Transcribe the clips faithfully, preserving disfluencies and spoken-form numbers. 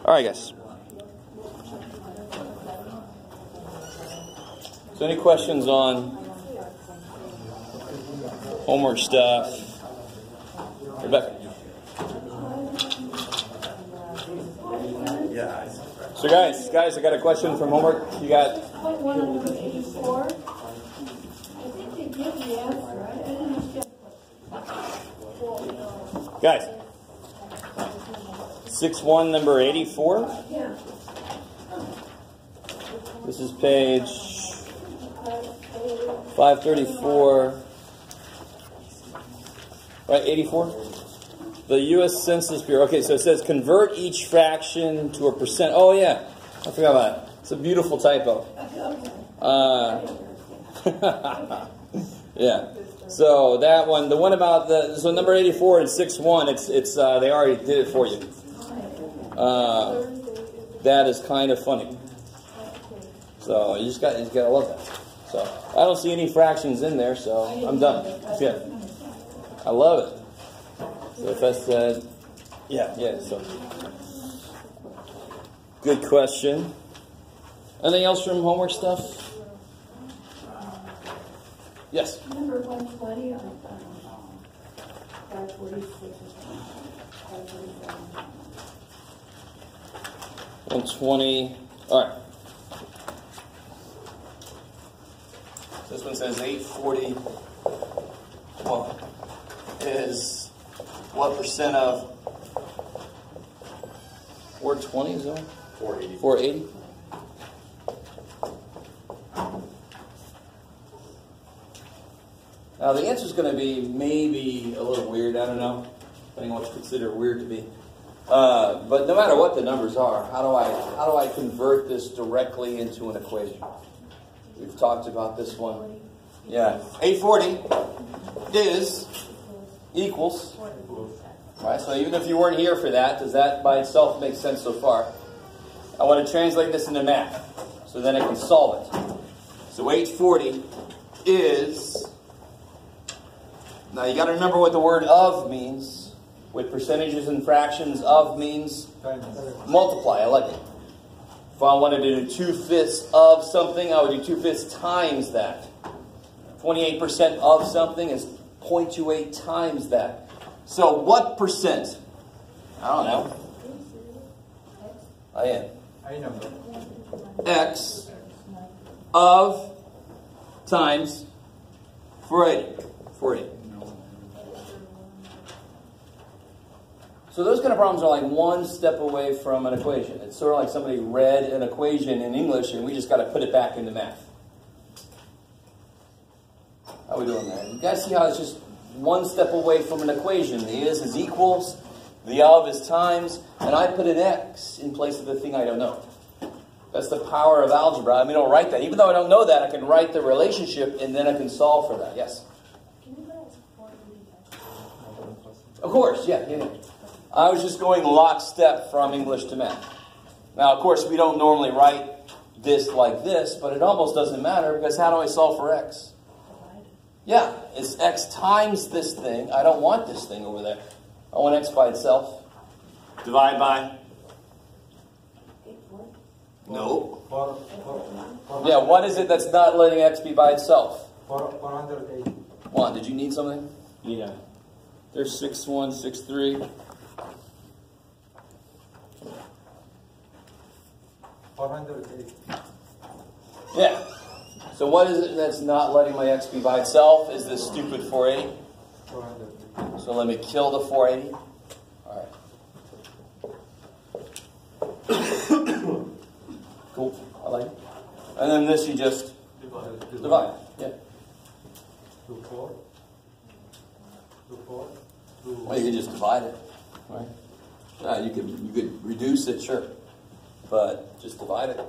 All right, guys. So any questions on homework stuff? Rebecca? Yeah. So guys, guys, I got a question from homework. You got? one hundred eighty-four. I think they give the answer. I didn't get it. Guys. six one, number eighty-four. Yeah. This is page five thirty-four. Right, eighty-four? The U S Census Bureau. Okay, so it says convert each fraction to a percent. Oh, yeah. I forgot about it. It's a beautiful typo. Uh, yeah. So that one, the one about the, so number eighty-four and six one, it's, it's, uh, they already did it for you. Uh, that is kind of funny. So you just got, you just gotta love that. So I don't see any fractions in there, so I'm done. Yeah. I love it. So if I said, yeah, yeah, so. Good question. Anything else from homework stuff? Yes? Number one twenty on five forty-six. one twenty. All right. This one says eight forty. Well, is what percent of four twenty is that? four eighty. four eighty? Now the answer is going to be maybe a little weird. I don't know, depending on what you consider weird to be. Uh, but no matter what the numbers are, how do I how do I convert this directly into an equation? We've talked about this one. Yeah, eight forty is equals. Right. So even if you weren't here for that, does that by itself make sense so far? I want to translate this into math, so then I can solve it. So eight forty is. Now you got to remember what the word of means. With percentages and fractions, of means multiply. I like it. If I wanted to do two-fifths of something, I would do two-fifths times that. twenty-eight percent of something is zero point two eight times that. So what percent? I don't know. I am. I know. X of times four eighty. four eighty. So those kind of problems are like one step away from an equation. It's sort of like somebody read an equation in English and we just got to put it back into math. How are we doing there? You guys see how it's just one step away from an equation. The is is equals, the of is times, and I put an x in place of the thing I don't know. That's the power of algebra. I mean, I don't write that. Even though I don't know that, I can write the relationship and then I can solve for that. Yes? Of course, yeah, yeah, yeah. I was just going lockstep from English to math. Now, of course, we don't normally write this like this, but it almost doesn't matter because how do I solve for x? Yeah, it's x times this thing. I don't want this thing over there. I want x by itself. Divide by? No. Yeah, what is it that's not letting x be by itself? four hundred eighty. Juan, did you need something? Yeah. There's six one, six three. four hundred eighty. Yeah. So what is it that's not letting my x be by itself? Is this stupid four eighty? four hundred. So let me kill the four eighty. All right. Cool. I like it. And then this you just Divide. divide. Yeah. Two four. Two four. Two. Well, you could just divide it, right? Uh, you could you could reduce it, sure, but just divide it.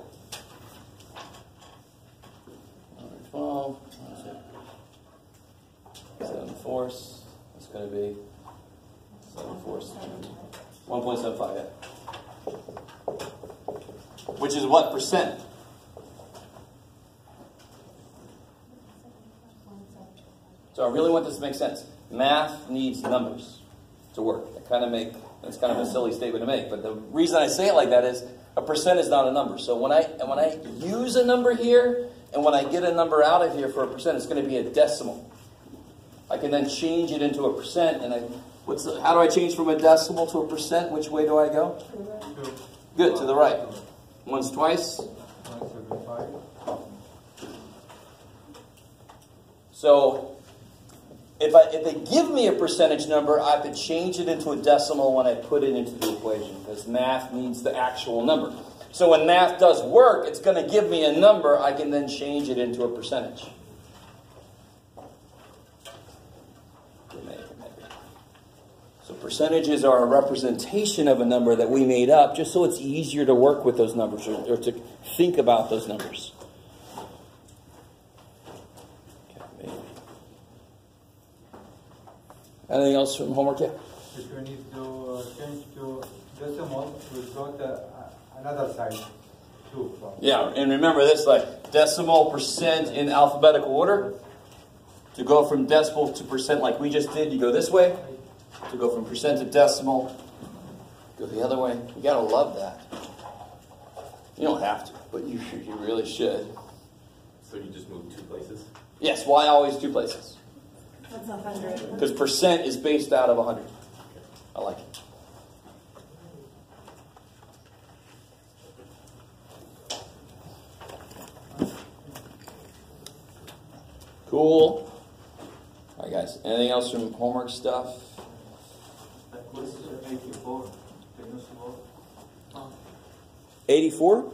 twelve. Seven fourths. That's going to be seven fourths. one point seven five. Yeah. Which is what percent? So I really want this to make sense. Math needs numbers to work. They kind of make That's kind of a silly statement to make, but the reason I say it like that is a percent is not a number. So when I when I use a number here, and when I get a number out of here for a percent, it's going to be a decimal. I can then change it into a percent, and I what's the, how do I change from a decimal to a percent? Which way do I go? Two. Good, to the right. Once, twice. One seventy-five. So if I if they give me a percentage number, I have to change it into a decimal when I put it into the equation, because math needs the actual number. So when math does work, it's going to give me a number. I can then change it into a percentage. So percentages are a representation of a number that we made up, just so it's easier to work with those numbers, or, or to think about those numbers. Anything else from homework yet? If you need to uh, change to decimal, we go to uh, another side. Two. Yeah, and remember this, like decimal percent in alphabetical order. To go from decimal to percent like we just did, you go this way. To go from percent to decimal, go the other way. You gotta love that. You don't have to, but you you really should. So you just moved two places? Yes, why always two places? That's a hundred. Because percent is based out of a hundred. I like it. Cool. All right, guys. Anything else from homework stuff? eighty-four?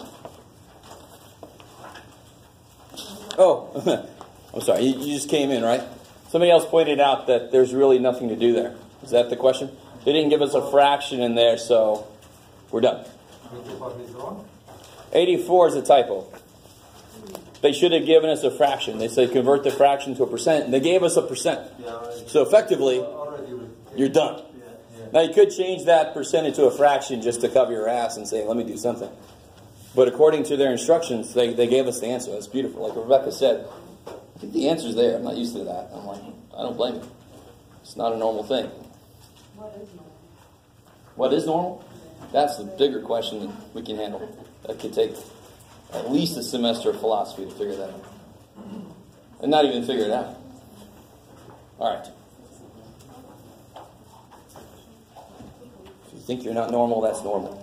Oh, I'm sorry. You, you just came in, right? Somebody else pointed out that there's really nothing to do there. Is that the question? They didn't give us a fraction in there, so we're done. eighty-four is a typo. They should have given us a fraction. They said convert the fraction to a percent, and they gave us a percent. So effectively, you're done. Now you could change that percent into a fraction just to cover your ass and say, let me do something. But according to their instructions, they, they gave us the answer. That's beautiful. Like Rebecca said, I think the answer's there. I'm not used to that. I'm like, I don't blame you. It's not a normal thing. What is normal? What is normal? That's the bigger question that we can handle. That could take at least a semester of philosophy to figure that out. And not even figure it out. All right. If you think you're not normal, that's normal.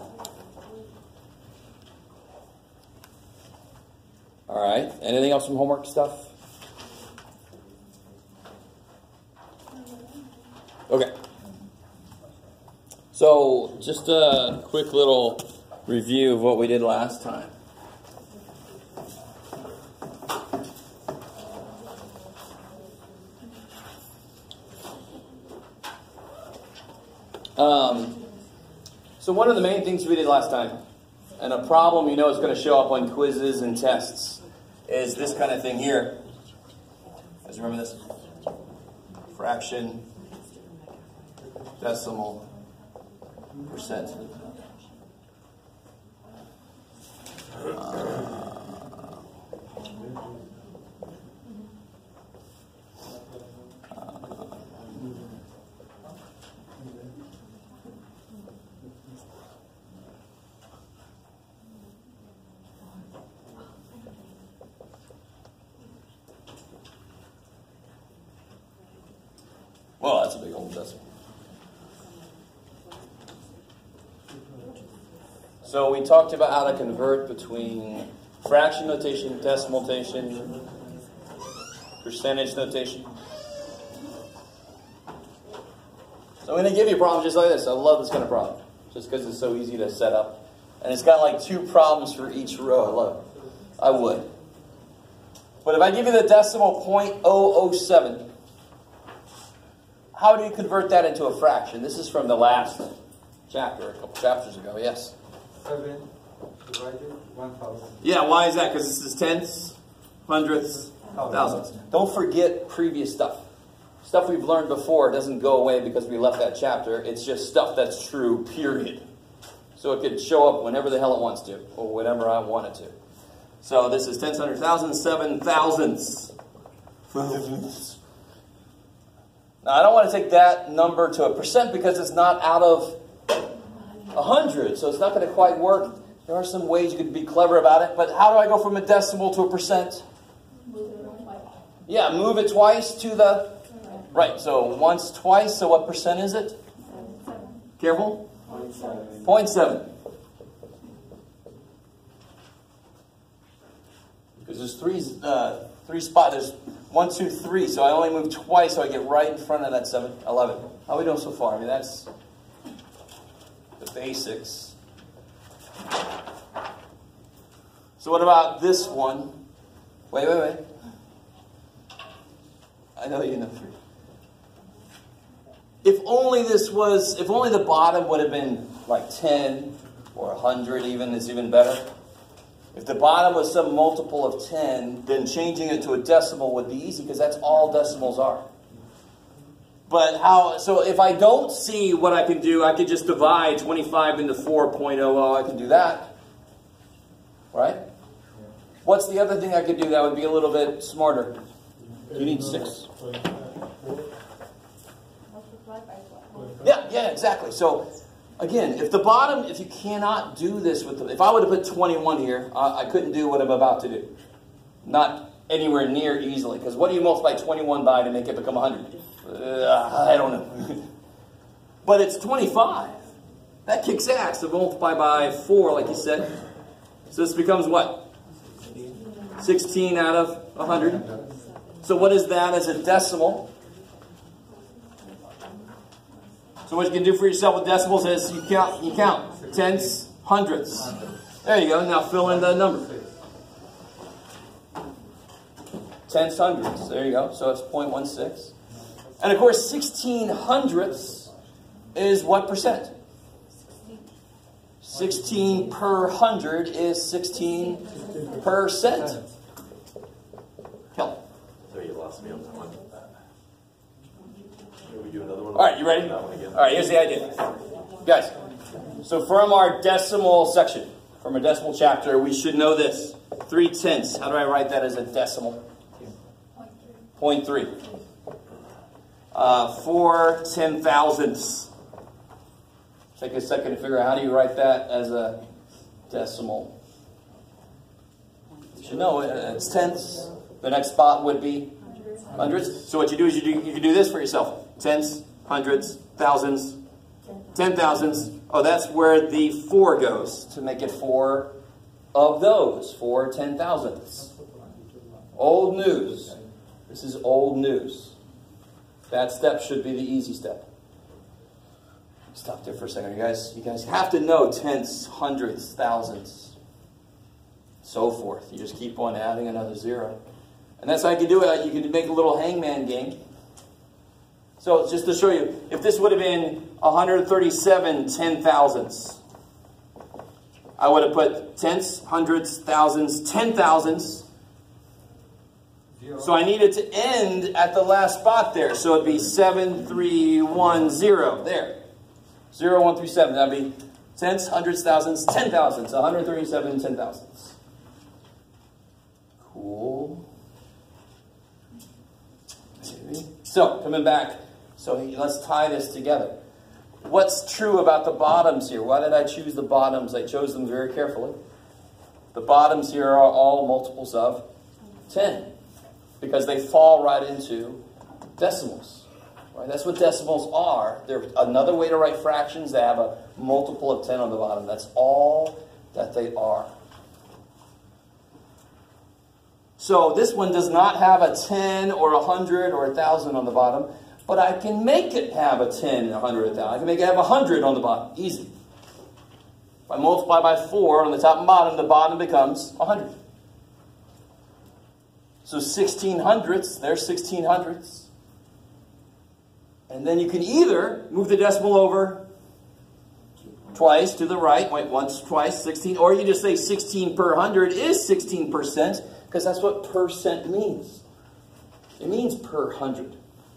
All right. Anything else from homework stuff? Okay. So, just a quick little review of what we did last time. Um, so one of the main things we did last time, and a problem you know is going to show up on quizzes and tests, is this kind of thing here. You guys remember this? Fraction, decimal, percent. Uh, Well, that's a big old decimal. So we talked about how to convert between fraction notation, decimal notation, percentage notation. So I'm going to give you a problem just like this. I love this kind of problem, just because it's so easy to set up. And it's got like two problems for each row. I love it. I would. But if I give you the decimal zero point zero zero seven, how do you convert that into a fraction? This is from the last chapter, a couple chapters ago, yes? Seven divided one thousand. Yeah, why is that? Because this is tenths, hundredths, thousandths. Don't forget previous stuff. Stuff we've learned before doesn't go away because we left that chapter. It's just stuff that's true, period. So it could show up whenever the hell it wants to, or whenever I want it to. So this is tenths, hundredths, thousands, seven thousandths. Now, I don't want to take that number to a percent because it's not out of one hundred, so it's not going to quite work. There are some ways you could be clever about it, but how do I go from a decimal to a percent? Yeah, move it twice to the right. So once, twice, so what percent is it? Careful. zero point seven. Because there's three, uh, three spots. There's one, two, three. So I only move twice, so I get right in front of that seven, eleven. How are we doing so far? I mean, that's the basics. So what about this one? Wait, wait, wait. I know you know three. If only this was, if only the bottom would have been like ten or one hundred even, is even better. If the bottom was some multiple of ten, then changing it to a decimal would be easy because that's all decimals are. But how, so if I don't see what I can do, I could just divide twenty-five into four point zero zero. I can do that. Right? What's the other thing I could do that would be a little bit smarter? You need six. Yeah, yeah, exactly. So, again, if the bottom, if you cannot do this with the, if I would have put twenty-one here, I, I couldn't do what I'm about to do. Not anywhere near easily. Because what do you multiply twenty-one by to make it become one hundred? Uh, I don't know. But it's twenty-five. That kicks ass to multiply by four, like you said. So this becomes what? sixteen out of one hundred. So what is that as a decimal? So what you can do for yourself with decimals is you count, you count tenths, hundredths. There you go. Now fill in the number. Tenths, hundredths. There you go. So it's zero point one six. And of course, sixteen hundredths is what percent? sixteen per hundred is sixteen percent. Help. So you lost me on that one. Can we do another one? All right, you ready? All right, here's the idea. Guys, so from our decimal section, from our decimal chapter, we should know this. Three tenths. How do I write that as a decimal? zero point three. Uh, four ten thousandths. Take a second to figure out how do you write that as a decimal. You should know it. It's tenths. The next spot would be hundreds. So what you do is you do you can do this for yourself. Tenths, hundreds, thousands, ten thousandths. Oh, that's where the four goes to make it four of those. Four ten thousandths. Old news. This is old news. That step should be the easy step. Stop there for a second. You guys, you guys have to know tenths, hundreds, thousands, so forth. You just keep on adding another zero. And that's how you can do it. You can make a little hangman game. So just to show you, if this would have been one hundred thirty-seven ten thousandths, I would have put tenths, hundreds, thousands, ten thousandths. So I needed to end at the last spot there. So it'd be seven three one zero. There. zero, one through seven. That'd be tenths, hundreds, thousands, ten thousandths. one hundred thirty-seven ten thousandths. Cool. So, coming back. So let's tie this together. What's true about the bottoms here? Why did I choose the bottoms? I chose them very carefully. The bottoms here are all multiples of ten. Because they fall right into decimals. Right? That's what decimals are. They're another way to write fractions. They have a multiple of ten on the bottom. That's all that they are. So this one does not have a ten or a hundred or a thousand on the bottom. But I can make it have a ten, a hundred, a thousand. I can make it have a hundred on the bottom. Easy. If I multiply by four on the top and bottom, the bottom becomes a hundred. So sixteen hundredths, there's sixteen hundredths. And then you can either move the decimal over twice to the right, wait, once, twice, sixteen, or you just say sixteen per hundred is sixteen percent, because that's what percent means. It means per hundred.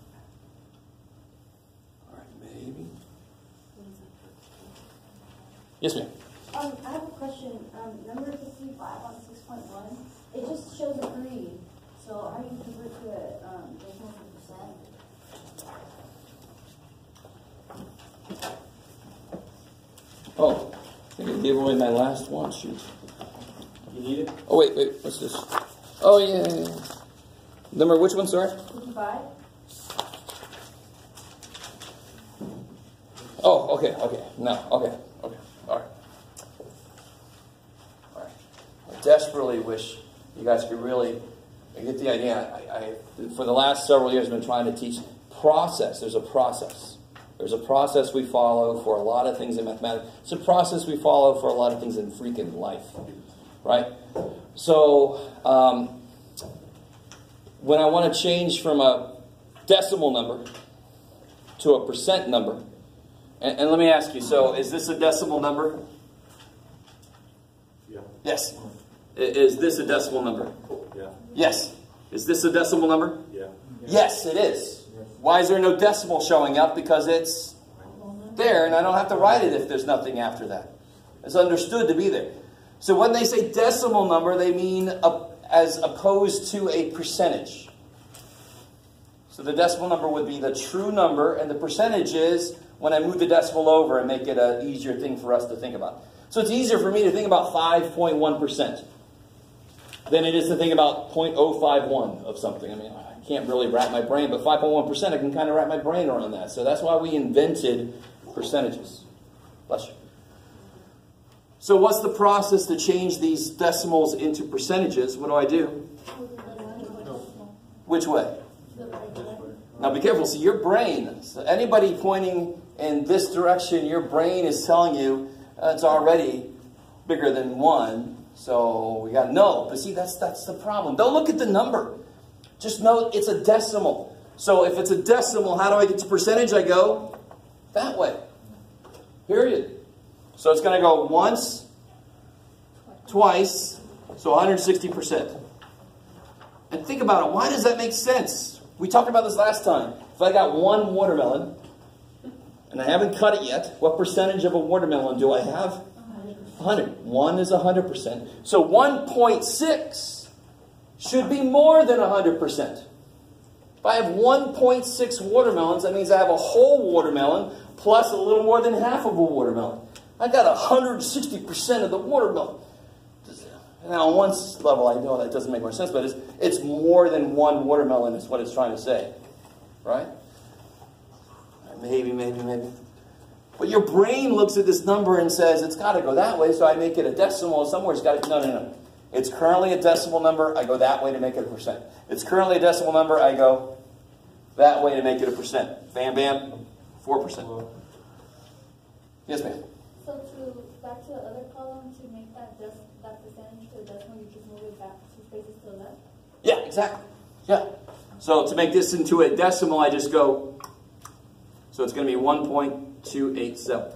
All right, maybe. Yes, ma'am. Um, I have a question. Um, number fifty-five on six point one, it just shows a three. So how do you convert to a um, decimal percent? Oh, I think I gave away my last one. Shoot. You need it? Oh, wait, wait. What's this? Oh, yeah, yeah, yeah. Number, which one, sorry? fifty-five? Oh, okay, okay. No, okay, okay. All right. All right. I desperately wish you guys could really get the idea. I, I, for the last several years, I've been trying to teach process. There's a process. There's a process we follow for a lot of things in mathematics. It's a process we follow for a lot of things in freaking life, right? So, um, when I want to change from a decimal number to a percent number, and, and let me ask you, so is this a decimal number? Yeah. Yes. I- Is this a decimal number? Yeah. Yes. Is this a decimal number? Yeah. Yes, it is. Why is there no decimal showing up? Because it's there, and I don't have to write it if there's nothing after that. It's understood to be there. So when they say decimal number, they mean a, as opposed to a percentage. So the decimal number would be the true number, and the percentage is when I move the decimal over and make it an easier thing for us to think about. So it's easier for me to think about five point one percent than it is to think about zero point zero five one of something. I mean, I can't really wrap my brain, but five point one percent, I can kind of wrap my brain around that. So that's why we invented percentages. Bless you. So what's the process to change these decimals into percentages? What do I do? Which way? Now be careful. See, your brain, so anybody pointing in this direction, your brain is telling you uh, it's already bigger than one. So we got to know. But see, that's, that's the problem. Don't look at the number. Just know it's a decimal. So if it's a decimal, how do I get to percentage? I go that way. Period. So it's going to go once, twice, so one hundred sixty percent. And think about it. Why does that make sense? We talked about this last time. If I got one watermelon, and I haven't cut it yet, what percentage of a watermelon do I have? one hundred. one is one hundred percent. So one point six should be more than one hundred percent. If I have one point six watermelons, that means I have a whole watermelon plus a little more than half of a watermelon. I got one hundred sixty percent of the watermelon. Now, on one level, I know that doesn't make more sense, but it's, it's more than one watermelon is what it's trying to say. Right? Maybe, maybe, maybe. But your brain looks at this number and says, it's got to go that way, so I make it a decimal. Somewhere it's got to... No, no, no. It's currently a decimal number. I go that way to make it a percent. It's currently a decimal number. I go that way to make it a percent. Bam, bam. four percent. Yes, ma'am. So to, back to the other column, to make that dec that percentage to a decimal, you just move it back two spaces to the left? Yeah, exactly. Yeah. So to make this into a decimal, I just go, so it's going to be one point two eight seven.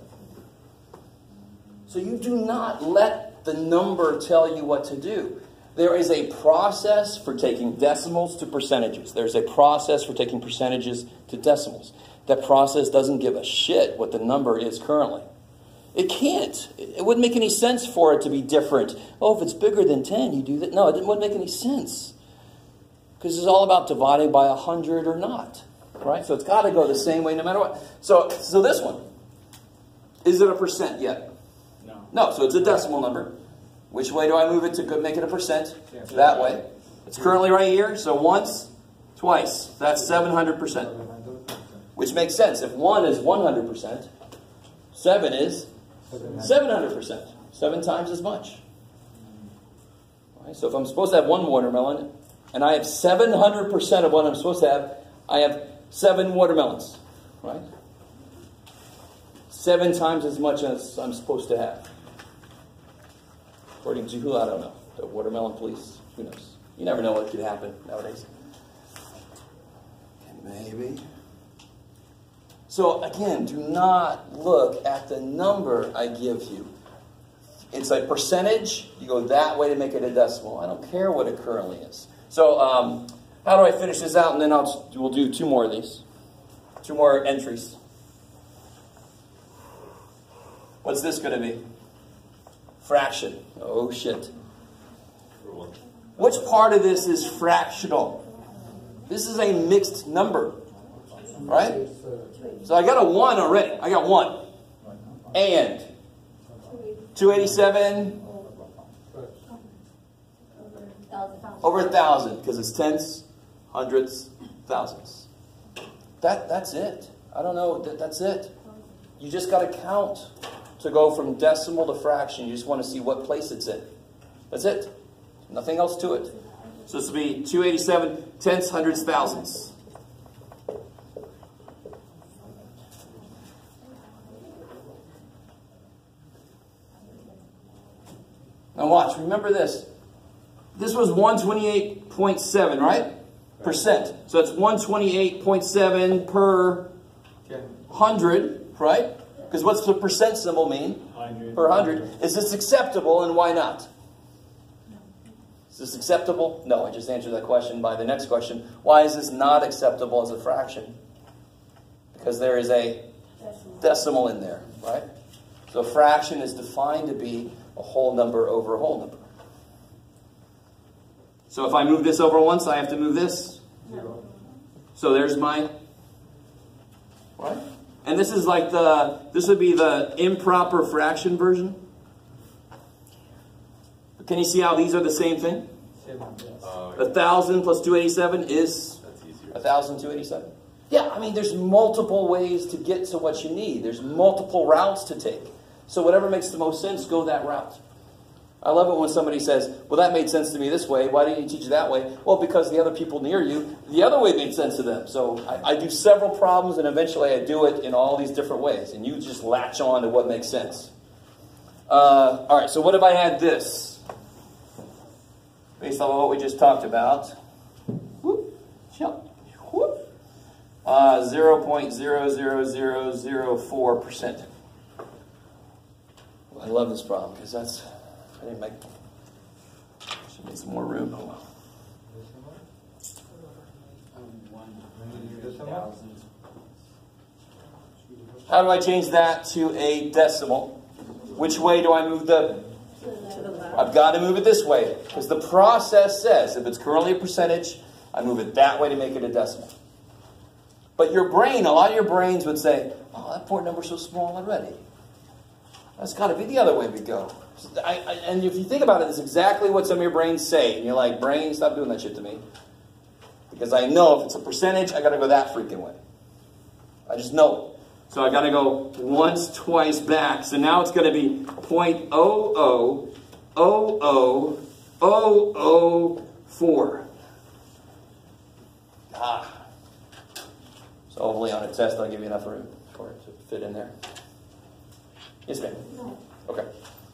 So you do not let the number tell you what to do. There is a process for taking decimals to percentages. There's a process for taking percentages to decimals. That process doesn't give a shit what the number is currently. It can't. It wouldn't make any sense for it to be different. Oh, if it's bigger than ten, you do that. No, it wouldn't make any sense. Because it's all about dividing by one hundred or not. Right? So it's got to go the same way no matter what. So, so this one, is it a percent yet? No. No, so it's a decimal number. Which way do I move it to go make it a percent? That way. It's currently right here. So once, twice. That's seven hundred percent. Which makes sense. If one is one hundred percent, seven is seven hundred percent. Seven times as much. Right, so if I'm supposed to have one watermelon, and I have seven hundred percent of what I'm supposed to have, I have seven watermelons. Right? Seven times as much as I'm supposed to have. According to who? I don't know. The watermelon police? Who knows? You never know what could happen nowadays. Maybe. So again, do not look at the number I give you. It's a percentage. You go that way to make it a decimal. I don't care what it currently is. So um, how do I finish this out? And then I'll we'll do two more of these. Two more entries. What's this going to be? Fraction. Oh, shit. Which part of this is fractional? This is a mixed number. Right? So I got a one already. I got one. And two eighty-seven over a thousand, because it's tenths, hundredths, thousands. That, that's it. I don't know. That, that's it. You just got to count to go from decimal to fraction. You just want to see what place it's in. That's it. Nothing else to it. So this will be two eighty-seven tenths, hundredths, thousands. Now watch. Remember this. This was one twenty-eight point seven, right? Percent. So it's one twenty-eight point seven per hundred, right? Because what's the percent symbol mean? Hundred. Per hundred. Is this acceptable, and why not? Is this acceptable? No, I just answered that question by the next question. Why is this not acceptable as a fraction? Because there is a decimal in there, right? So a fraction is defined to be a whole number over a whole number. So if I move this over once, I have to move this. Zero. So there's my, right? And this is like the, this would be the improper fraction version. Can you see how these are the same thing? A thousand plus two eighty-seven is a thousand two eighty-seven. Yeah, I mean, there's multiple ways to get to what you need. There's multiple routes to take. So whatever makes the most sense, go that route. I love it when somebody says, well, that made sense to me this way. Why didn't you teach it that way? Well, because the other people near you, the other way made sense to them. So I, I do several problems, and eventually I do it in all these different ways. And you just latch on to what makes sense. Uh, all right, so what if I had this? Based on what we just talked about. Whoop, jump, whoop. Uh, zero point zero zero zero zero four percent. I love this problem because that's, I didn't make, should make some more room. Oh, well. How do I change that to a decimal? Which way do I move the? I've got to move it this way because the process says if it's currently a percentage, I move it that way to make it a decimal. But your brain, a lot of your brains would say, oh, that port number's so small already. That's got to be the other way we go. I, I, and if you think about it, it's exactly what some of your brains say. And you're like, brain, stop doing that shit to me. Because I know if it's a percentage, I got to go that freaking way. I just know it. So I got to go once, twice back. So now it's going to be zero point zero zero zero zero zero zero four. Ah. So hopefully on a test I'll give you enough room for it to fit in there. Yes, ma'am? No. Okay.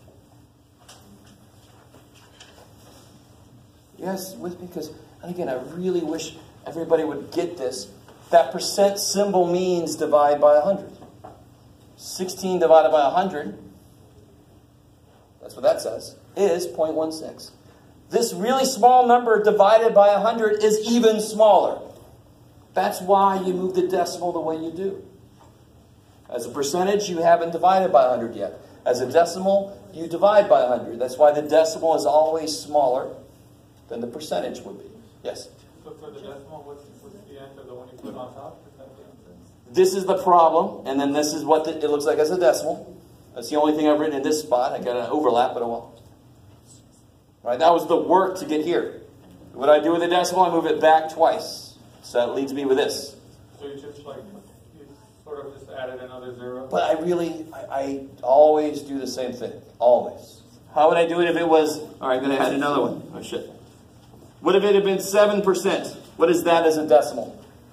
Yes, with me? Because, and again, I really wish everybody would get this. That percent symbol means divide by one hundred. sixteen divided by one hundred, that's what that says, is zero point one six. This really small number divided by one hundred is even smaller. That's why you move the decimal the way you do. As a percentage, you haven't divided by one hundred yet. As a decimal, you divide by one hundred. That's why the decimal is always smaller than the percentage would be. Yes? So for the decimal, what's, what's the answer, the one you put on top? Is that the answer? This is the problem, and then this is what the, it looks like as a decimal. That's the only thing I've written in this spot. I got an overlap, but I won't. Right, that was the work to get here. What I do with the decimal, I move it back twice. So that leads me with this. So you just like, you sort of just added another zero? But I really, I, I always do the same thing. Always. How would I do it if it was, all right, I'm going to add another one. Oh, shit. What if it had been seven percent? What is that as a decimal?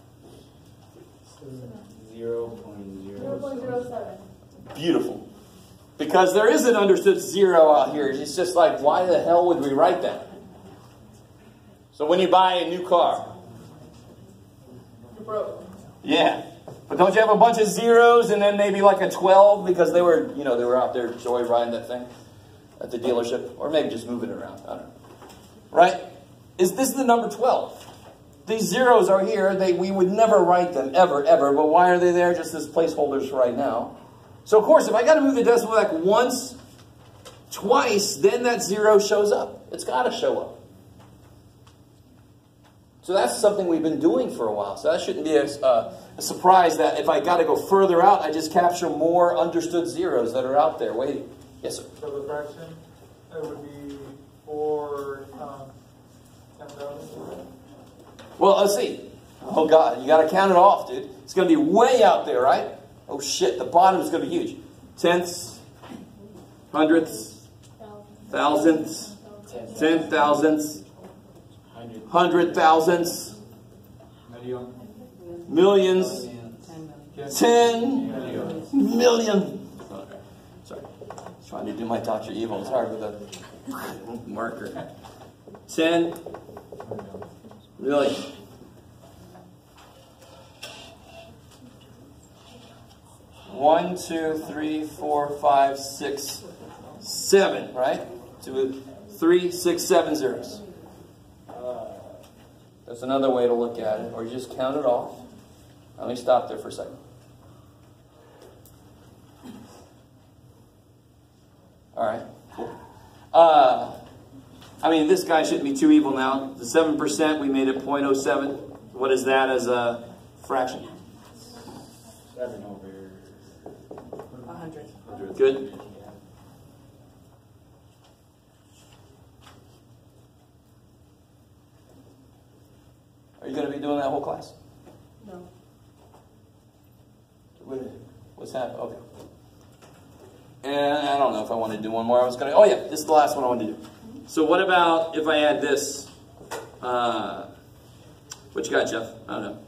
Zero point Zero zero. point zero seven. Beautiful. Because there is an understood zero out here. It's just like, why the hell would we write that? So when you buy a new car. You're broke. Yeah. But don't you have a bunch of zeros and then maybe like a twelve because they were, you know, they were out there joyriding that thing at the dealership? Or maybe just moving it around. I don't know. Right? Is this the number twelve? These zeros are here. They, we would never write them, ever, ever. But why are they there? Just as placeholders for right now. So, of course, if I got to move the decimal back once, twice, then that zero shows up. It's got to show up. So that's something we've been doing for a while. So that shouldn't be a, a, a surprise that if I got to go further out, I just capture more understood zeros that are out there waiting. Yes, sir? So the fraction, it would be four times ten thousand. Well, let's see. Oh, God, you got to count it off, dude. It's going to be way out there, right? Oh, shit, the bottom is going to be huge. Tenths, hundredths, thousandths, ten thousandths, hundred thousandths, Million. millions, ten Million. million. Sorry, I was trying to do my Doctor Evil. It's hard with a marker. Ten million. One, two, three, four, five, six, seven, right? Two, three, six, seven zeros. That's another way to look at it, or you just count it off. Let me stop there for a second. All right, cool. Uh, I mean, this guy shouldn't be too evil now. The seven percent, we made it zero point zero seven. What is that as a fraction? Seven over A hundred. Good. Are you going to be doing that whole class? No. What- What's happening? Okay. And I don't know if I want to do one more. I was going to. Oh yeah, this is the last one I wanted to do. So what about if I add this? Uh, what you got, Jeff? I don't know.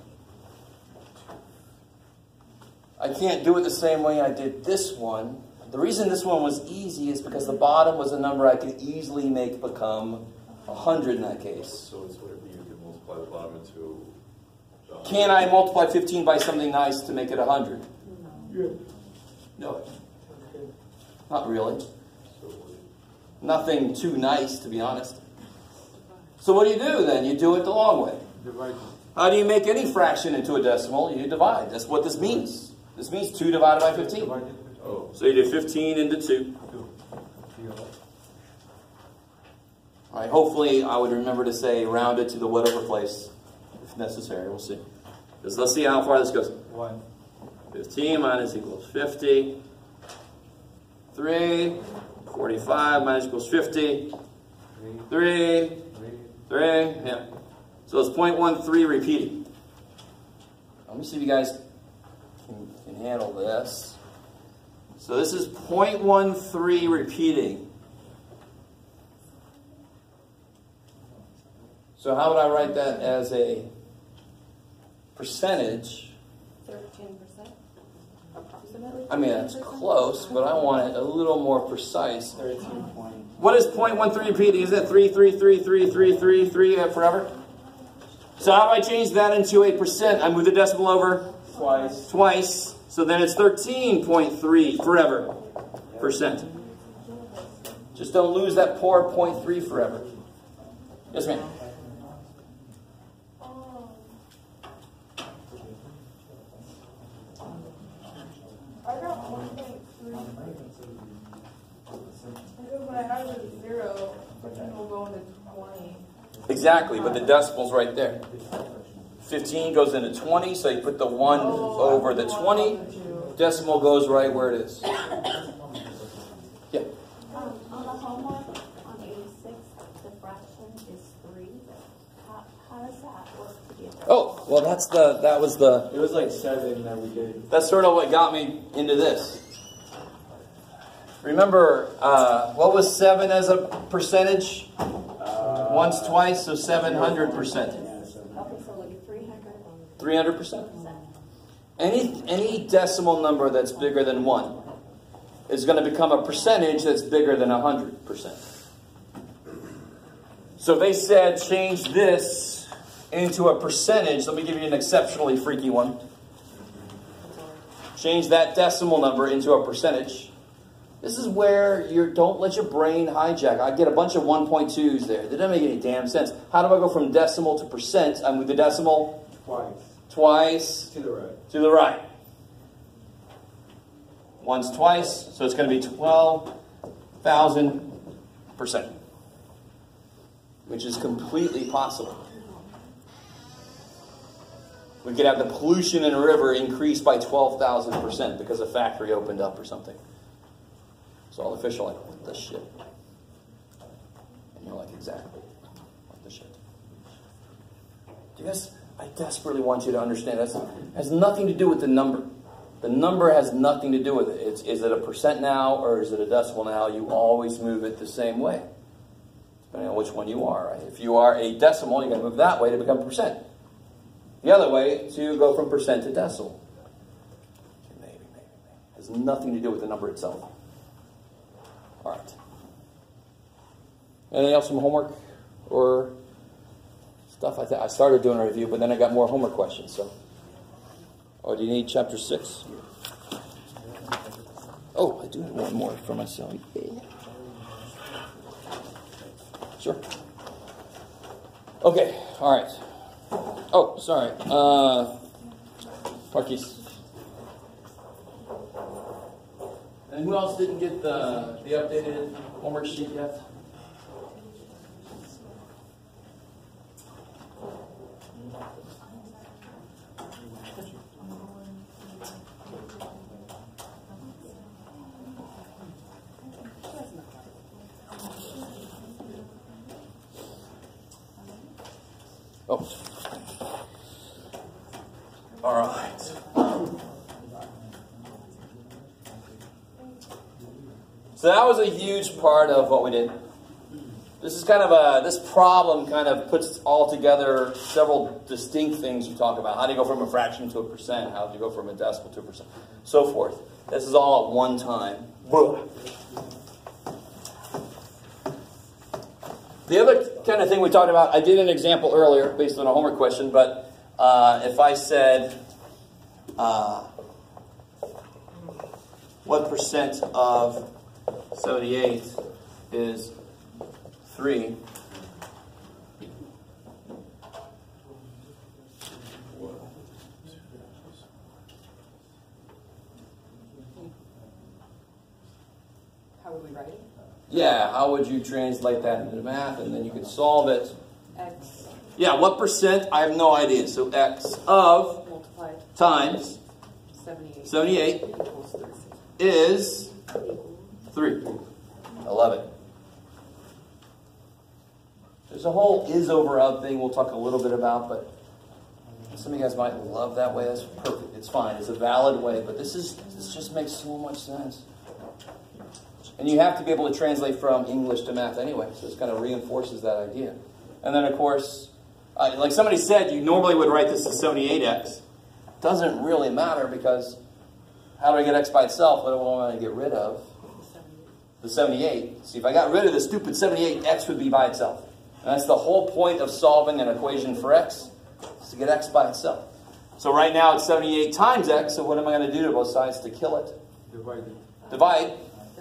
I can't do it the same way I did this one. The reason this one was easy is because the bottom was a number I could easily make become one hundred in that case. So it's whatever you can multiply the bottom into. Uh, Can I multiply fifteen by something nice to make it one hundred? Yeah. No. Not really. so Nothing too nice, to be honest. So what do you do then? You do it the long way. Divide. How do you make any fraction into a decimal? You divide. That's what this means. This means two divided by fifteen. Divided with Oh, So you do fifteen into two. two. Zero. All right, hopefully I would remember to say round it to the whatever place if necessary. We'll see. Because let's see how far this goes. One. fifteen minus equals fifty. three. forty-five minus equals fifty. Three. three. Three. three. Yeah. So it's zero point one three repeating. Let me see if you guys can, can handle this. So this is zero point one three repeating. So how would I write that as a percentage? Thirteen percent, approximately. I mean, that's close, but I want it a little more precise. thirteen point. What is zero point one three repeating? Is that three, three, three, three, three, three, three forever? So how do I change that into a percent? I move the decimal over Twice. twice. So then it's thirteen point three forever percent. Just don't lose that poor zero point three forever. Yes, ma'am. Um, I got one point three. Because when I have it at zero, then we'll go into twenty. Exactly, but the decimal's right there. fifteen goes into twenty, so you put the one Oh, over the one twenty. on the two. Decimal goes right where it is. Yeah. Um, on the homework, on eighty-six, the fraction is three. How, how does that work together? Oh, well, that's the that was the It was like seven that we did. that's sort of what got me into this. Remember, uh, what was seven as a percentage? Uh, Once, twice, so seven hundred percent. Okay, so like three hundred Three hundred percent. percent. Any any decimal number that's bigger than one is going to become a percentage that's bigger than a hundred percent. So they said change this into a percentage. Let me give you an exceptionally freaky one. Change that decimal number into a percentage. This is where you don't let your brain hijack. I get a bunch of one point twos there. That doesn't make any damn sense. How do I go from decimal to percent? I move the decimal Twice. twice To the right. to the right. Once, twice, so it's going to be twelve thousand percent, which is completely possible. We could have the pollution in a river increase by twelve thousand percent because a factory opened up or something. So all the fish are like, what the shit? And you're like, exactly. What the shit? Do you guys, I desperately want you to understand that has nothing to do with the number. The number has nothing to do with it. It's, is it a percent now or is it a decimal now? You always move it the same way, depending on which one you are. Right? If you are a decimal, you're going to move that way to become percent. The other way to go from percent to decimal. Maybe, maybe, maybe. It has nothing to do with the number itself. All right. Anything else from homework or stuff? I, th- I started doing a review, but then I got more homework questions. So, oh, do you need chapter six? Oh, I do have one more for myself. Sure. Okay. All right. Oh, sorry. Uh, Marquise. And who else didn't get the the updated homework sheet yet? Oh. All right. So that was a huge part of what we did. This is kind of a, this problem kind of puts all together several distinct things you talk about. How do you go from a fraction to a percent? How do you go from a decimal to a percent? So forth. This is all at one time. The other kind of thing we talked about, I did an example earlier based on a homework question, but uh, if I said, uh, what percent of seventy-eight is three? How would we write it? Yeah, how would you translate that into math? And then you could solve it. X Yeah, what percent? I have no idea. So x of multiplied times seventy-eight seventy-eight equals thirty-six. is three. I love it. There's a whole is over out thing we'll talk a little bit about, but some of you guys might love that way. That's perfect. It's fine. It's a valid way, but this is this just makes so much sense. And you have to be able to translate from English to math anyway, so this kind of reinforces that idea. And then, of course, uh, like somebody said, you normally would write this as seventy-eight x. Doesn't really matter because how do I get x by itself? What do I want to get rid of? The seventy-eight. See, if I got rid of the stupid seventy-eight, x would be by itself. And that's the whole point of solving an equation for x, is to get x by itself. So right now it's seventy-eight times x, so what am I going to do to both sides to kill it? Divide it. Divide.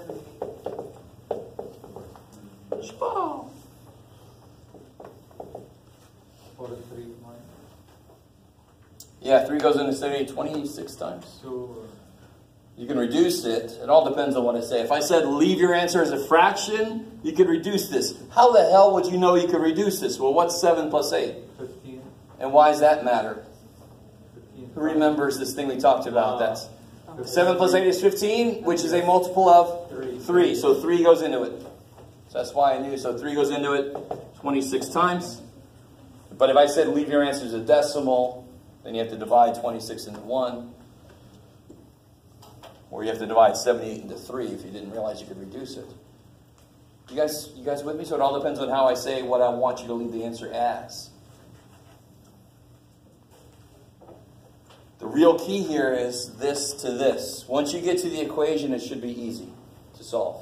For three minus. Yeah, three goes into seventy-eight twenty-six times. So, You can reduce it. It all depends on what I say. If I said leave your answer as a fraction, you could reduce this. How the hell would you know you could reduce this? Well, what's seven plus eight? fifteen. And why does that matter? fifteen. Who remembers this thing we talked about? Uh, That's fifteen. seven plus eight is fifteen, which is a multiple of Three. three. So three goes into it. So that's why I knew. So three goes into it twenty-six times. But if I said leave your answer as a decimal, then you have to divide twenty-six into one. Or you have to divide seventy-eight into three if you didn't realize you could reduce it. You guys, you guys with me? So it all depends on how I say what I want you to leave the answer as. The real key here is this to this. Once you get to the equation, it should be easy to solve.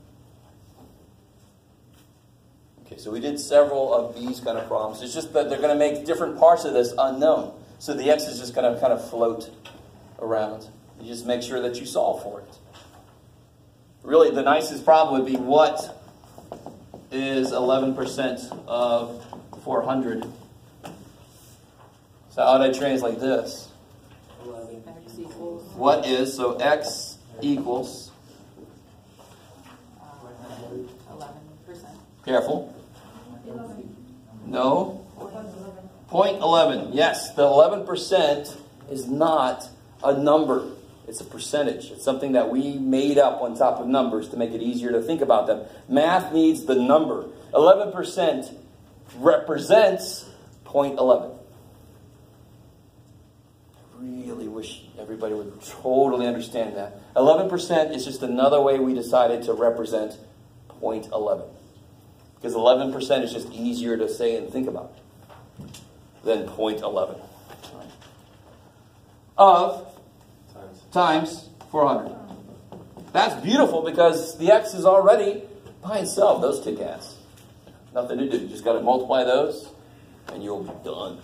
Okay, so we did several of these kind of problems. It's just that they're going to make different parts of this unknown. So the x is just going to kind of float around. You just make sure that you solve for it. Really, the nicest problem would be what is eleven percent of four hundred? So how would I translate this? X equals What is, so x equals, eleven percent. careful, no, point eleven. Yes, the eleven percent is not a number. It's a percentage. It's something that we made up on top of numbers to make it easier to think about them. Math needs the number. eleven percent represents point eleven. I really wish everybody would totally understand that. eleven percent is just another way we decided to represent point eleven. Because eleven percent is just easier to say and think about than point eleven. Of Times. times four hundred. That's beautiful because the x is already by itself. Those kick ass. Nothing to do. You just got to multiply those and you'll be done.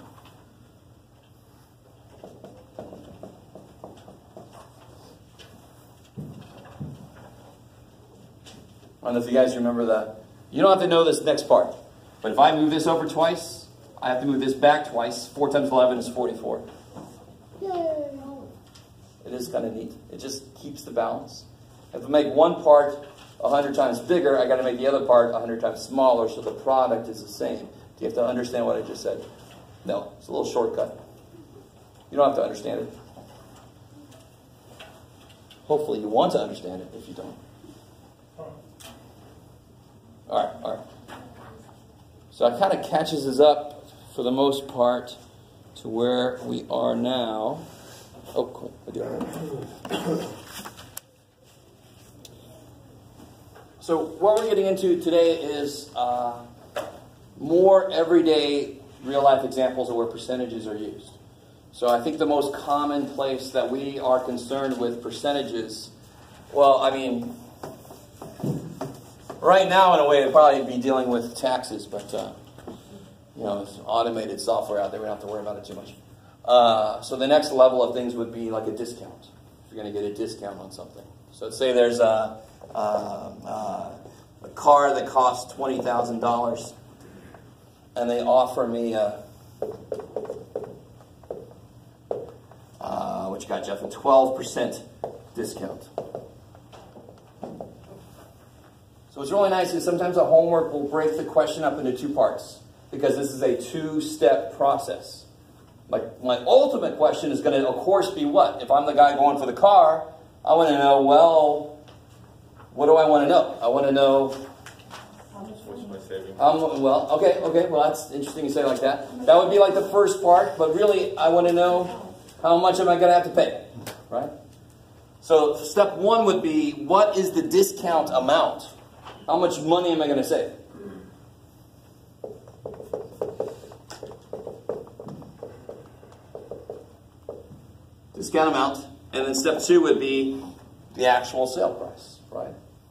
I don't know if you guys remember that. You don't have to know this next part. But if I move this over twice, I have to move this back twice. four times eleven is forty-four. Yay! It is kind of neat. It just keeps the balance. If I make one part one hundred times bigger, I got to make the other part one hundred times smaller so the product is the same. Do you have to understand what I just said? No. It's a little shortcut. You don't have to understand it. Hopefully you want to understand it if you don't. All right, all right. So it kind of catches us up for the most part to where we are now. Oh, cool. I do have it. So what we're getting into today is uh, more everyday real-life examples of where percentages are used. So I think the most common place that we are concerned with percentages, well, I mean, right now in a way it'd probably be dealing with taxes, but uh, you know, there's automated software out there. We don't have to worry about it too much. Uh, so the next level of things would be like a discount. If you're going to get a discount on something. So let's say there's a, uh, uh, a car that costs twenty thousand dollars and they offer me a, uh, what you got, Jeff, a twelve percent discount. So what's really nice is sometimes a homework will break the question up into two parts because this is a two-step process. Like my ultimate question is going to, of course, be what? If I'm the guy going for the car, I want to know, well, what do I want to know? I want to know... What's my savings? Um, well, okay, okay, well, that's interesting you say it like that. That would be like the first part, but really, I want to know how much am I going to have to pay, right? So step one would be, what is the discount amount? How much money am I going to save? Discount amount. And then step two would be the actual sale price, right?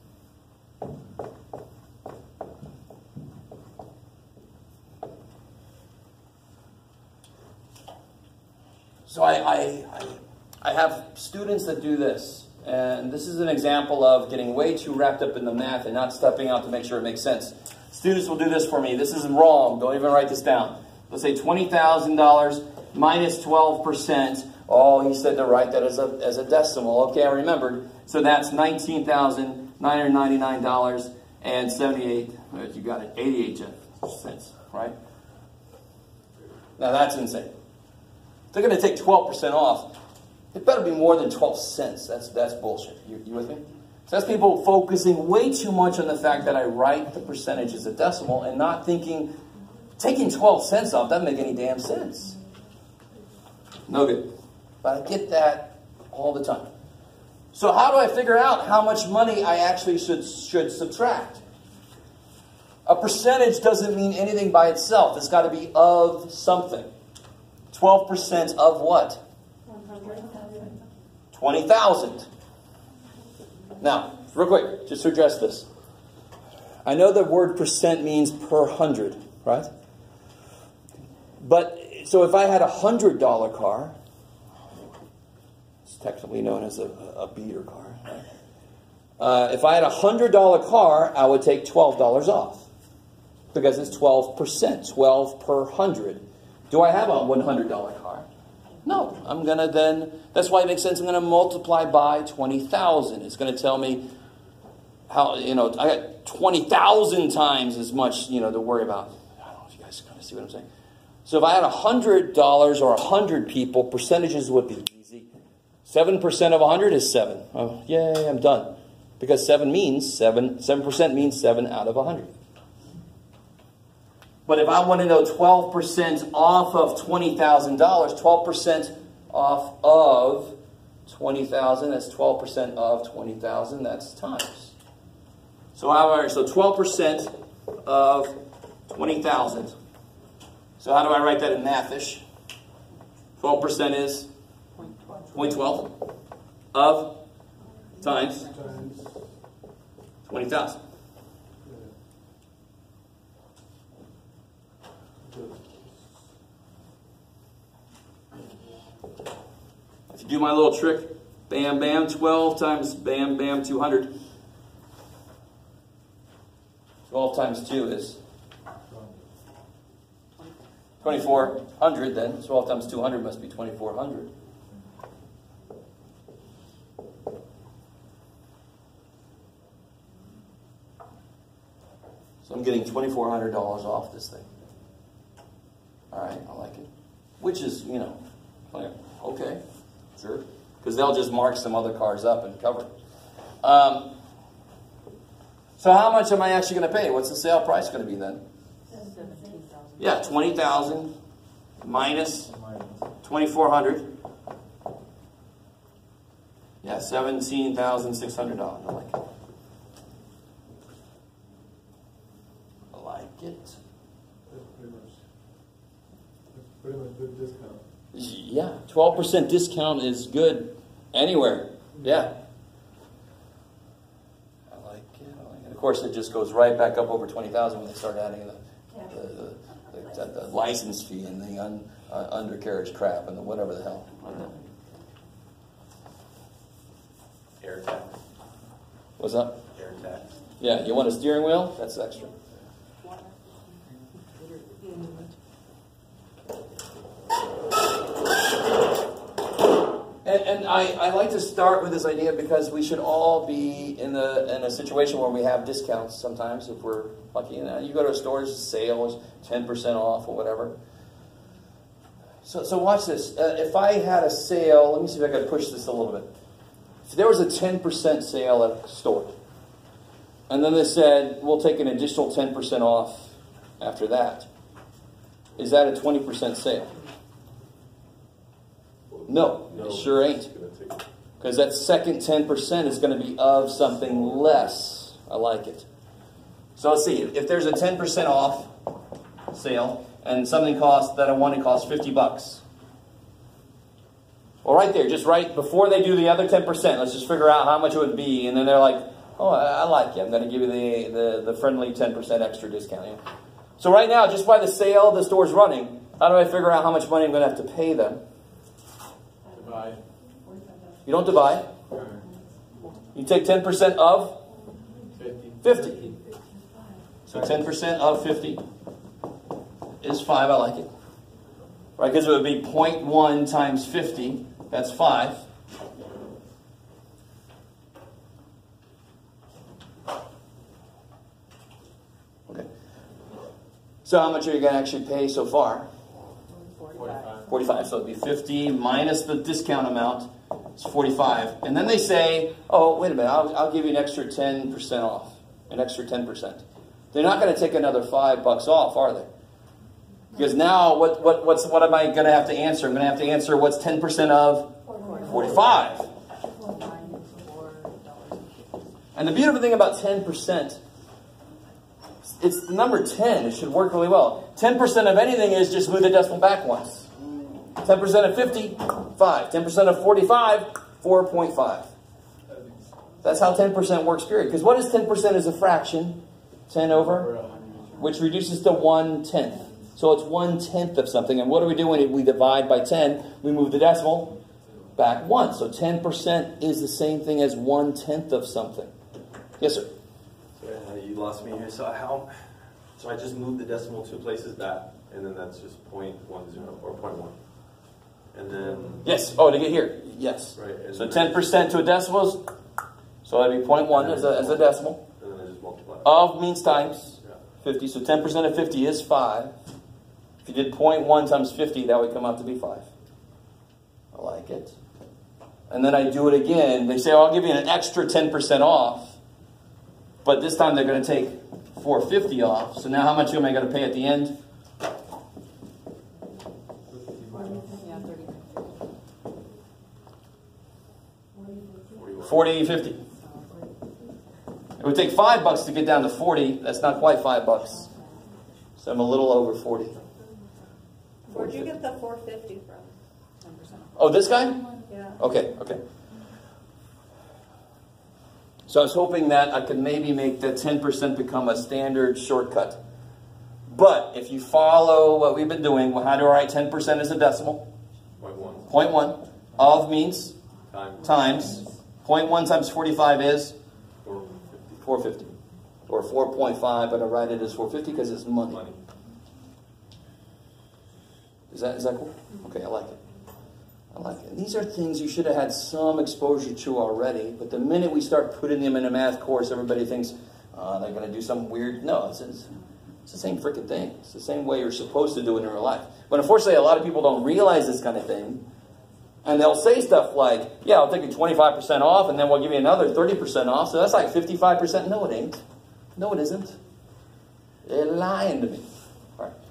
So I, I, I, I have students that do this. And this is an example of getting way too wrapped up in the math and not stepping out to make sure it makes sense. Students will do this for me. This is wrong. Don't even write this down. Let's say twenty thousand dollars minus twelve percent. Oh, he said to write that as a, as a decimal. Okay, I remembered. So that's nineteen thousand nine hundred ninety-nine dollars and seventy-eight, you got it, eighty-eight cents, right? Now that's insane. They're going to take twelve percent off. It better be more than twelve cents. That's, that's bullshit. You, you with me? So that's people focusing way too much on the fact that I write the percentage as a decimal and not thinking, taking twelve cents off doesn't make any damn sense. No good. But I get that all the time. So how do I figure out how much money I actually should, should subtract? A percentage doesn't mean anything by itself. It's got to be of something. twelve percent of what? twenty thousand. Now, real quick, just to address this. I know the word percent means per hundred, right? But, so if I had a one hundred dollar car, it's technically known as a, a beater car, right? Uh, if I had a one hundred dollar car, I would take twelve dollars off. Because it's twelve percent, twelve per one hundred. Do I have a one hundred dollar car? No. I'm going to then, that's why it makes sense, I'm going to multiply by twenty thousand. It's going to tell me how, you know, I got twenty thousand times as much, you know, to worry about. I don't know if you guys kind of see what I'm saying. So if I had one hundred dollars or one hundred people, percentages would be easy. seven percent of one hundred is seven. Oh, yay, I'm done. Because seven means seven, seven percent means seven out of one hundred. But if I want to know twelve percent off of twenty thousand dollars, twelve percent off of twenty thousand dollars, that's twelve percent of twenty thousand dollars, that's times. So, however, so twelve percent of twenty thousand dollars. So how do I write that in mathish? twelve percent is zero point one two of times twenty thousand. If you do my little trick, bam, bam, twelve times bam, bam, two hundred. twelve times two is twenty-four hundred then. twelve times two hundred must be twenty-four hundred. So I'm getting twenty-four hundred dollars off this thing. All right, I like it. Which is, you know, okay, sure. Because they'll just mark some other cars up and cover it. Um, so how much am I actually going to pay? What's the sale price going to be then? Yeah, twenty thousand minus twenty-four hundred. Yeah, seventeen thousand six hundred dollars. I like it. I like it. That's pretty much, that's pretty much good discount. Yeah, twelve percent discount is good anywhere. Yeah. I like it. I like it. Of course, it just goes right back up over twenty thousand when they start adding the, the, the The, the license fee and the un, uh, undercarriage crap and the whatever the hell. Air tax. What's up? Air tax. Yeah, you want a steering wheel? That's extra. And, and I, I like to start with this idea because we should all be in the in a situation where we have discounts sometimes if we're lucky. You know, you go to a store, there's a sale, it's ten percent off or whatever. So, so watch this. Uh, if I had a sale, let me see if I can push this a little bit. If there was a ten percent sale at a store, and then they said, we'll take an additional ten percent off after that, is that a twenty percent sale? No, No, it sure ain't. Because that second ten percent is going to be of something less. I like it. So let's see. If there's a ten percent off sale and something costs that I want to cost fifty bucks. Well, right there, just right before they do the other ten percent, let's just figure out how much it would be. And then they're like, oh, I, I like you. I'm going to give you the, the, the friendly ten percent extra discount. Yeah. So right now, just by the sale the store's running, how do I figure out how much money I'm going to have to pay them? Divide. You don't divide. You take ten percent of Fifty. fifty. So ten percent of fifty is five. I like it. Right, because it would be zero point one times fifty. That's five. Okay. So how much are you going to actually pay so far? Forty-five. forty-five. So it'd be fifty minus the discount amount. It's forty-five. And then they say, oh, wait a minute, I'll, I'll give you an extra ten percent off. An extra ten percent. They're not going to take another five bucks off, are they? Because now, what, what, what's, what am I going to have to answer? I'm going to have to answer what's ten percent of forty-five. And the beautiful thing about ten percent, it's the number ten. It should work really well. ten percent of anything is just move the decimal back once. ten percent of fifty, five. ten percent of forty-five, four point five. That's how ten percent works, period. Because what is ten percent as a fraction? ten over? Which reduces to one-tenth. So it's one-tenth of something. And what do we do when we divide by ten? We move the decimal back one. So ten percent is the same thing as one-tenth of something. Yes, sir? So, uh, you lost me here. So how? So I just moved the decimal two places back, and then that's just point one zero or point one, and then Yes. Oh, to get here. Yes. right. And So then ten percent to a decimal is, so that'd be zero point one as a, as a decimal. And then I just multiply. Of means times Yeah. fifty. So ten percent of fifty is five. If you did zero point one times fifty, that would come out to be five. I like it. And then I do it again. They say, oh, I'll give you an extra ten percent off. But this time they're going to take four hundred fifty off. So now how much am I going to pay at the end? Yeah, thirty. forty, fifty. It would take five bucks to get down to forty. That's not quite five bucks. So I'm a little over forty. Where'd you get the four fifty from? ten percent. Oh, this guy? Yeah. Okay, okay. So I was hoping that I could maybe make the ten percent become a standard shortcut. But if you follow what we've been doing, well, how do I write ten percent as a decimal? Point one. Point one. Of means Time. times. Point one times forty-five is Four fifty. four hundred fifty. Or four point five, but I write it as four hundred fifty because it's money. Money. Is that, is that cool? Okay, I like it. I like it. These are things you should have had some exposure to already, but the minute we start putting them in a math course, everybody thinks, uh, they're going to do something weird. No, it's, it's, it's the same freaking thing. It's the same way you're supposed to do it in real life. But unfortunately, a lot of people don't realize this kind of thing, and they'll say stuff like, yeah, I'll take you twenty-five percent off, and then we'll give you another thirty percent off, so that's like fifty-five percent. No, it ain't. No, it isn't. They're lying to me. All right.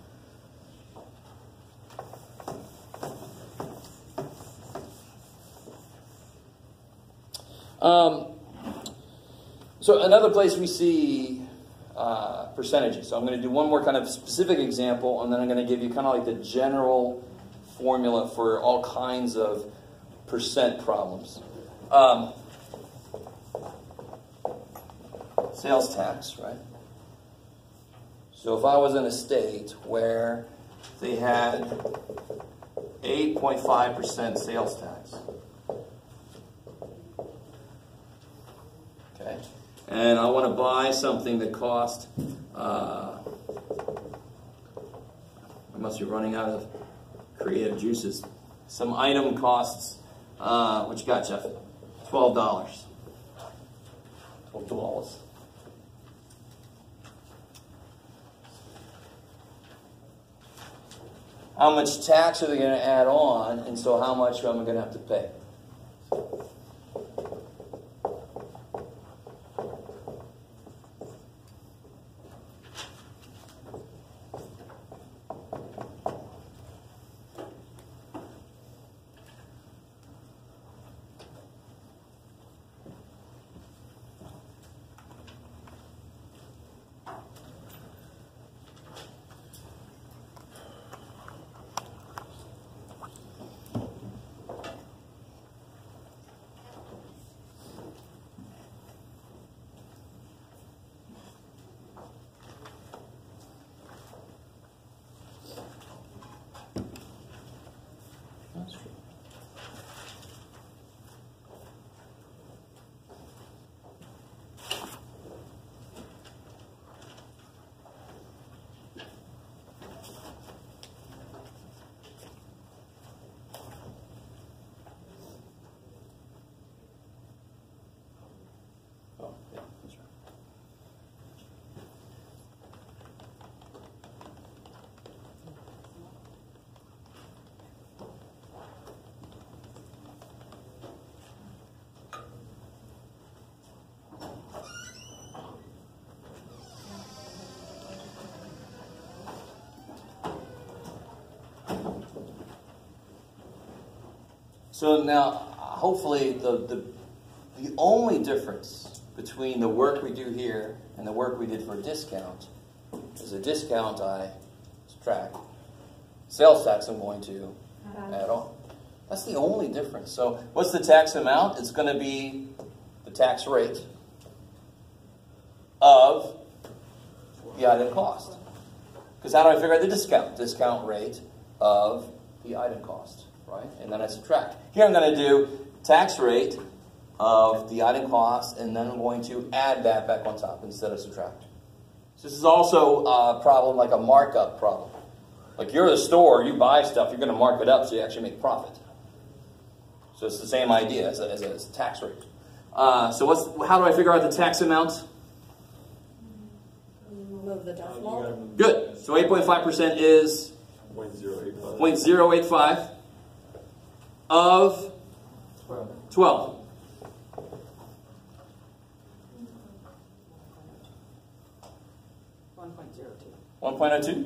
Um, so another place we see uh, percentages. So I'm going to do one more kind of specific example, and then I'm going to give you kind of like the general formula for all kinds of percent problems. Um, sales tax, right? So if I was in a state where they had eight point five percent sales tax, okay, and I want to buy something that cost, uh, I must be running out of creative juices. Some item costs, uh, what you got, Jeff? twelve dollars. twelve dollars. How much tax are they going to add on, and so how much am I going to have to pay? That's true. Oh, yeah, that's right. So now, hopefully, the, the, the only difference between the work we do here and the work we did for a discount is a discount I subtract. Sales tax I'm going to add on. That's the only difference. So what's the tax amount? It's going to be the tax rate of the item cost. Because how do I figure out the discount? Discount rate of the item cost, right? And then I subtract. Here I'm going to do tax rate of the item cost, and then I'm going to add that back on top instead of subtract. So this is also a problem like a markup problem. Like you're at a store, you buy stuff, you're going to mark it up so you actually make profit. So it's the same idea as a, as a, as a tax rate. Uh, so what's, how do I figure out the tax amount? Move the decimal. Good. So eight point five percent is Point zero eight five. point zero eight five of Twelve. twelve. One point zero two. one point oh two?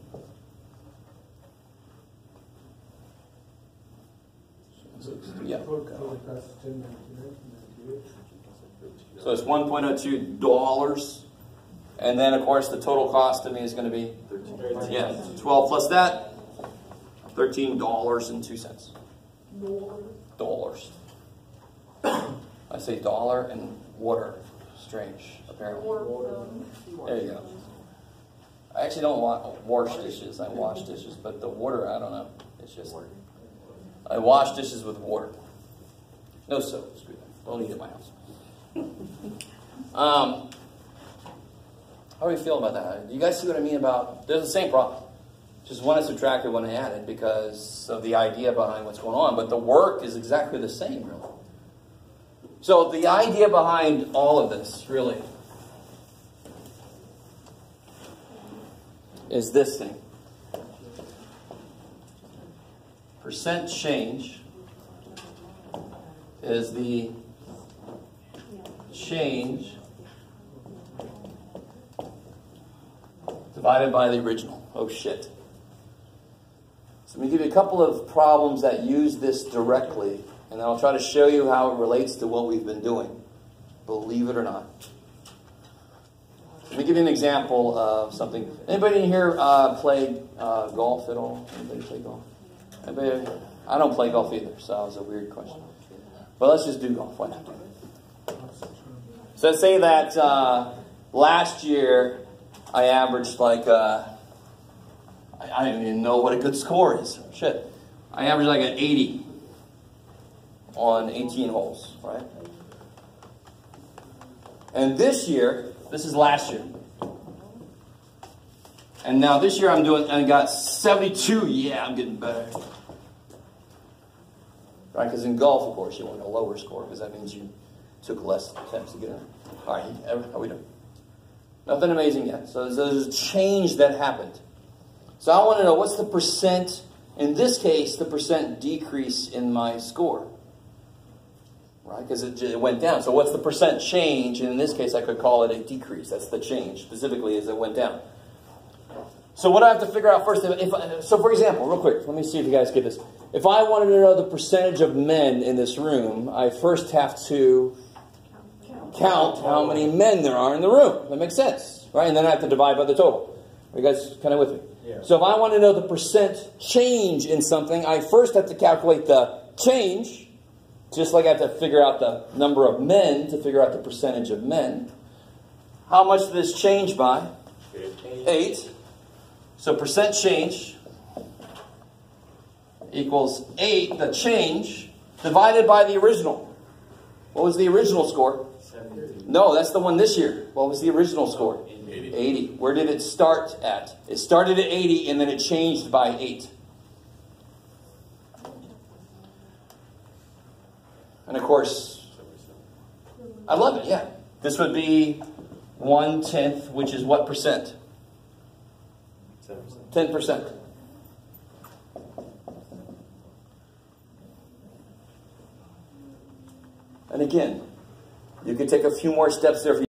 Yeah. Total cost ten ninety-nine, ninety-eight. So it's one point oh two dollars. And then, of course, the total cost to me is going to be, yeah, twelve plus that, thirteen dollars and two cents. Dollars. I say dollar and water. Strange, apparently. There you go. I actually don't wa- wash dishes. I wash dishes, but the water, I don't know. It's just, I wash dishes with water. No soap. Screw that. Don't eat at my house. Um, how do you feel about that? Do you guys see what I mean about, there's the same problem. Just one is subtracted, one added because of the idea behind what's going on. But the work is exactly the same, really. So the idea behind all of this, really, is this thing. Percent change is the change divided by the original. Oh, shit. So let me give you a couple of problems that use this directly, and then I'll try to show you how it relates to what we've been doing. Believe it or not. Let me give you an example of something. Anybody in here uh, play uh, golf at all? Anybody play golf? Anybody? I don't play golf either, so that was a weird question. But let's just do golf. Why not? So let's say that uh, last year I averaged like, uh, I, I don't even know what a good score is. Shit. I averaged like an eighty on eighteen holes, right? And this year, this is last year. And now this year I'm doing, I got seventy-two. Yeah, I'm getting better. Right, because in golf, of course, you want a lower score because that means you took less attempts to get in. All right, how are we doing? Nothing amazing yet. So there's a change that happened. So I want to know what's the percent, in this case, the percent decrease in my score. Right, because it, it went down. So what's the percent change? And in this case, I could call it a decrease. That's the change, specifically, as it went down. So what I have to figure out first, if I, so for example, real quick, let me see if you guys get this. If I wanted to know the percentage of men in this room, I first have to count how many men there are in the room. That makes sense, right? And then I have to divide by the total. Are you guys kind of with me? Yeah. So if I want to know the percent change in something, I first have to calculate the change, just like I have to figure out the number of men to figure out the percentage of men. How much did this change by? Eight. So percent change equals eight, the change, divided by the original. What was the original score? seventy. No, that's the one this year. What was the original score? eighty. eighty. Where did it start at? It started at eighty and then it changed by eight. And of course, I love it, yeah. This would be one tenth, which is what percent? ten percent. And again, you could take a few more steps there.